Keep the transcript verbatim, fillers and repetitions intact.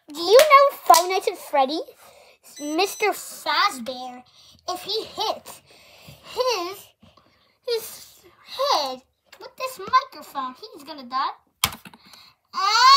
Do you know Five Nights at Freddy? Mister Fazbear, if he hits his his head with this microphone, he's gonna die.